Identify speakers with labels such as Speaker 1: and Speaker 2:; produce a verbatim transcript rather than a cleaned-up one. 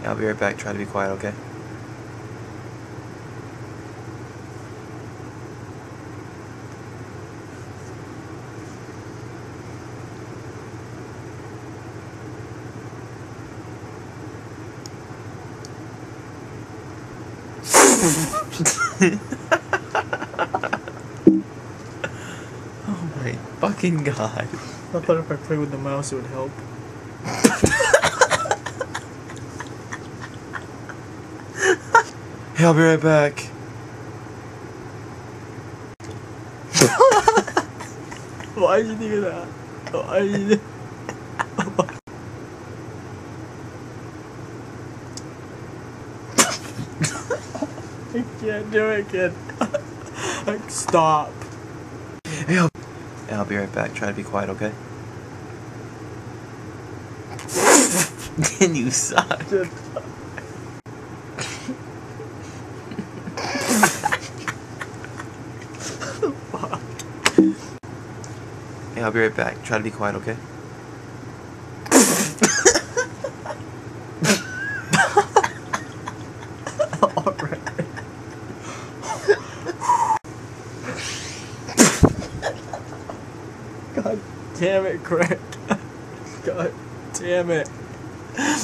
Speaker 1: I'll be right back. Try to be quiet, okay? Oh my fucking god.
Speaker 2: I thought if I play with the mouse it would help.
Speaker 1: Hey, I'll be right back.
Speaker 2: Why did you do that? Why did you do I can't do it, kid. Like, stop.
Speaker 1: Hey, I'll, hey, I'll be right back. Try to be quiet, okay? You suck.
Speaker 2: Fuck.
Speaker 1: Hey, I'll be right back. Try to be quiet, okay?
Speaker 2: Alright. God damn it, Craig. God damn it.